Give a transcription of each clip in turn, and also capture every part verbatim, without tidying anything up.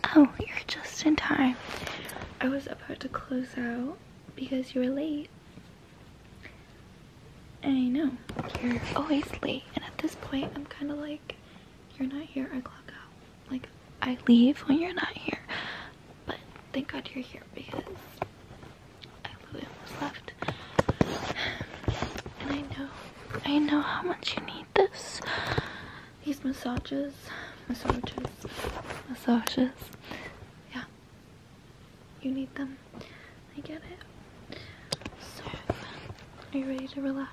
Oh, you're just in time. I was about to close out because you were late. I know, you're always late, and at this point, I'm kind of like, you're not here, I clock out. Like, I leave when you're not here, but thank God you're here because I literally almost left. And I know, I know how much you need this. These massages, massages, massages. Yeah, you need them. I get it. So, are you ready to relax?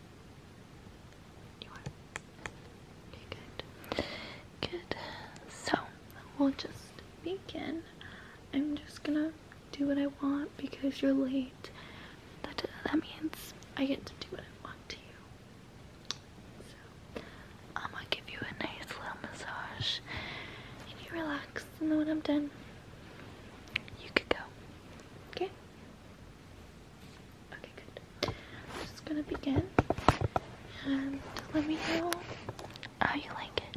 You are? Okay, good. Good. So, we'll just begin. I'm just gonna do what I want because you're late. That, that means I get to do what I want to you. So, I'm gonna give you a nice little massage. And you relax, and then when I'm done, you could go. Okay? Okay, good. I'm just gonna begin. And let me know how you like it.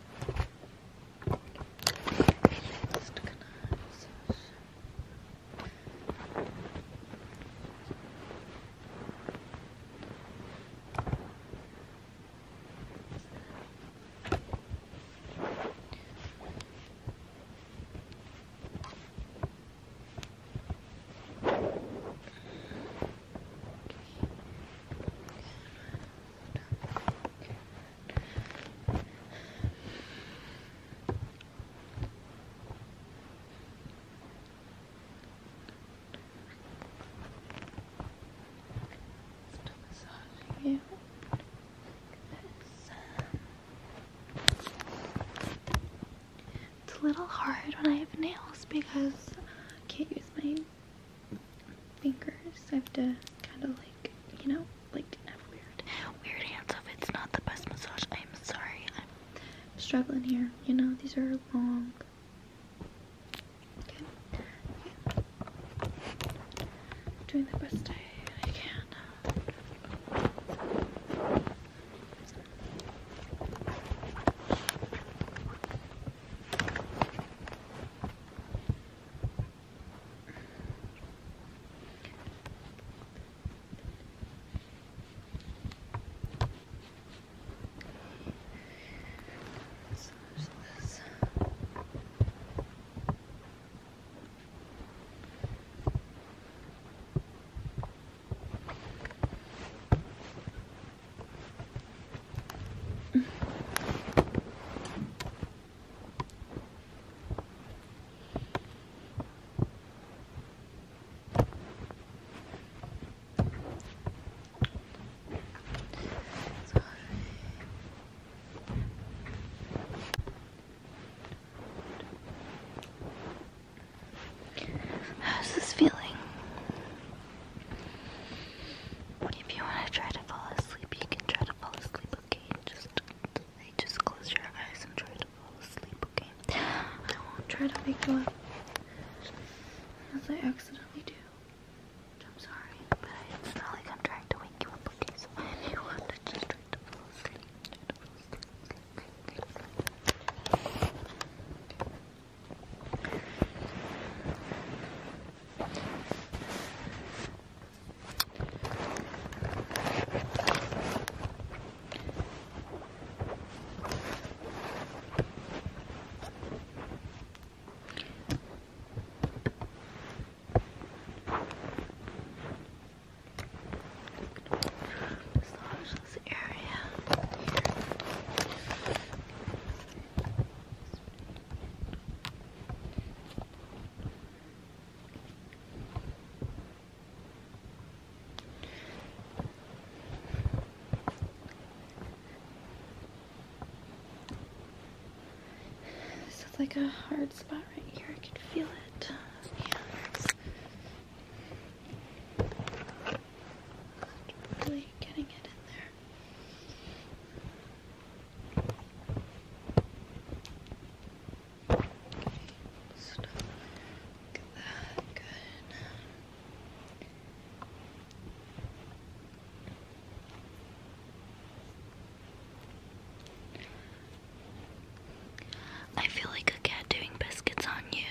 Just gonna massage. You. It's a little hard when I have nails because I can't use my fingers. I have to kind of like, you know, like have weird, weird hands. So if it's not the best massage, I'm sorry. I'm struggling here. You know, these are long. Okay. Okay. Doing the best I, I can. How's this feeling? If you want to try to fall asleep, you can try to fall asleep, okay? Just, just close your eyes and try to fall asleep, okay? I won't try to wake you up unless I accidentally do. I'm sorry, but it's not like I'm trying to wake you up, okay? So if you want to just try to fall asleep, try to fall asleep. Like a hard spot right here. I can feel it. Yeah. Really getting it in there. Okay. Stop. Look at that. Good. I feel like a cat doing biscuits on you.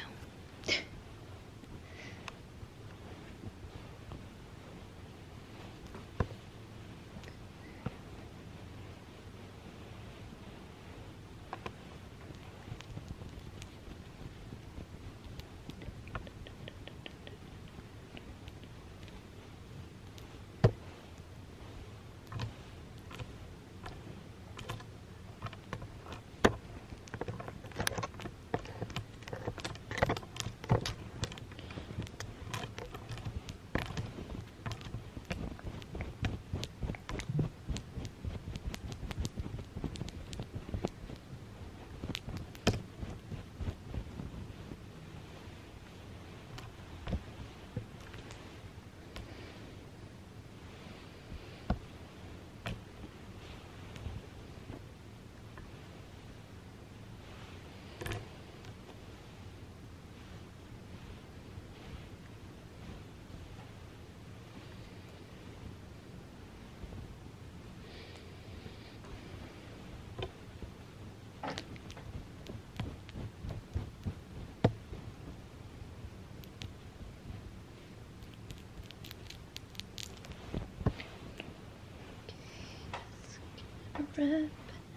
rip.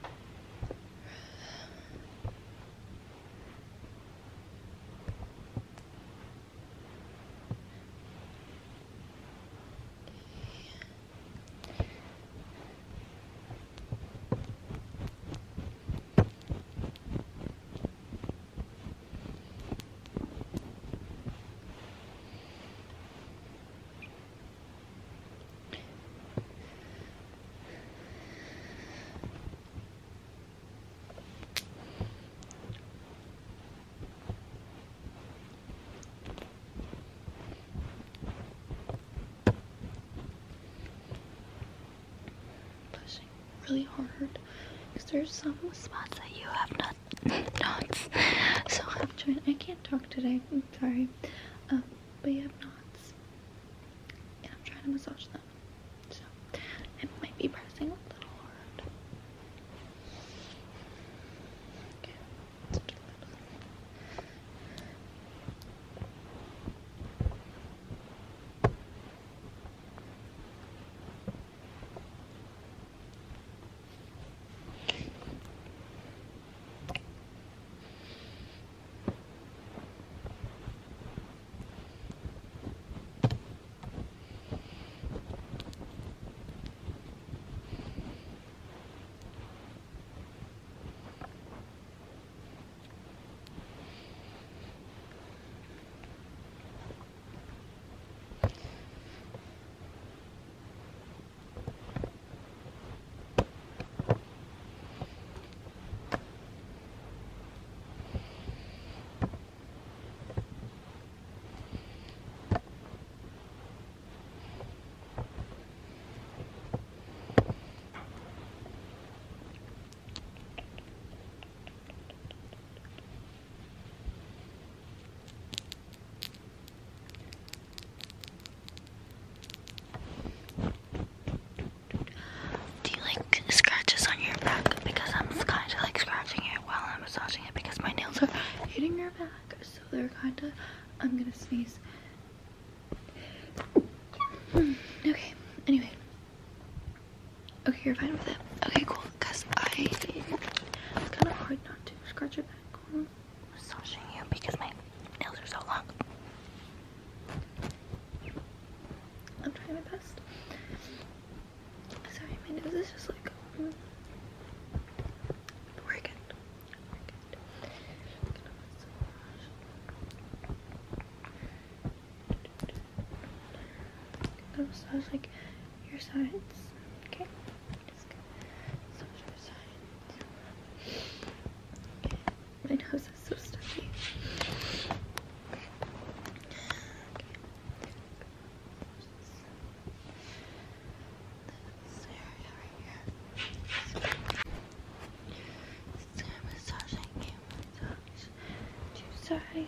Really hard because there's some spots that you have not knots. So I'm trying. I can't talk today. I'm sorry. Um, but you have knots, and I'm trying to massage them. So it might be pressing a little hard. Okay. Scratches on your back because I'm kind of like scratching it while I'm massaging it because my nails are hitting your back, so they're kind of. I'm gonna sneeze. Okay. Anyway. Okay, you're fine with it. Okay, cool. Because I it's kind of hard not to scratch your back while I'm massaging you because my nails are so long. I'm trying my best. Sorry, my nose is just like. Mm. We're good. We're good. Gonna massage like your sides. Okay. Just gonna massage your sides. Okay. My nose is so stuffy. Sides.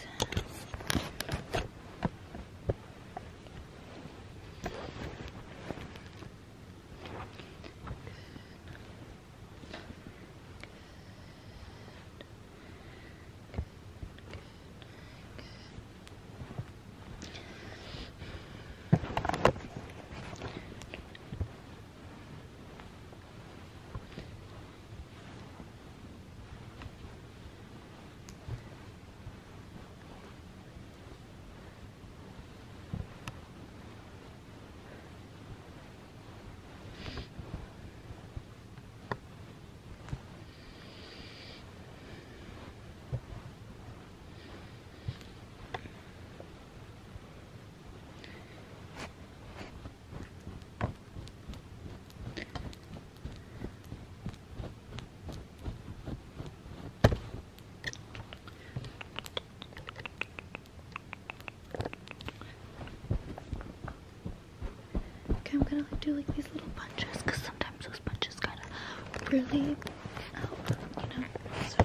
I'm gonna like do like these little punches because sometimes those punches kind of really help, you know. So.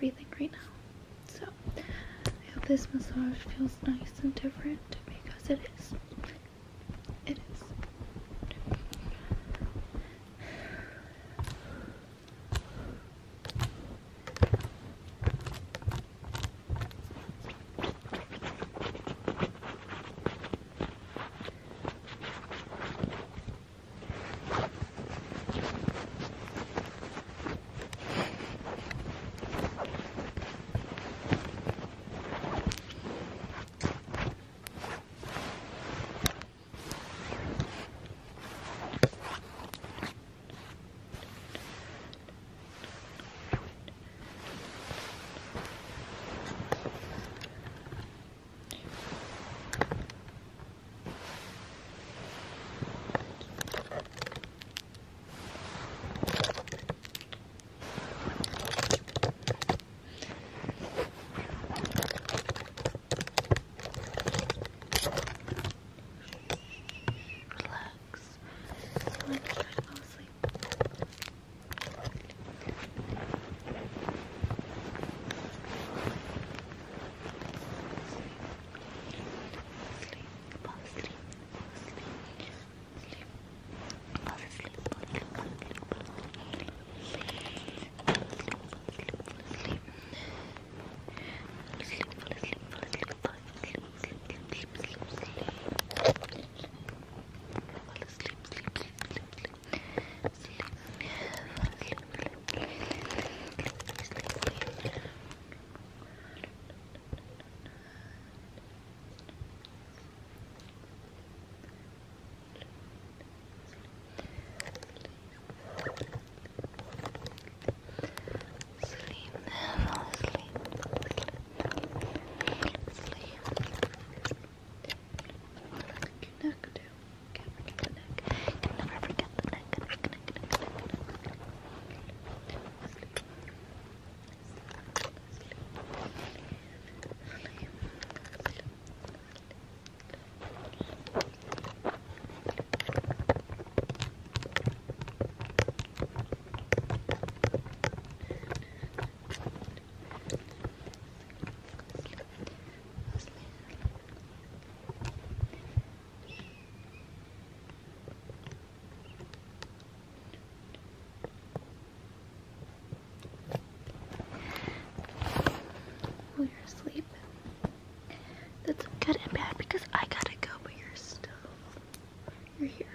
everything right now. So I hope this massage feels nice and different, because it is. It is. That's good and bad, because I gotta go, but you're still, you're here.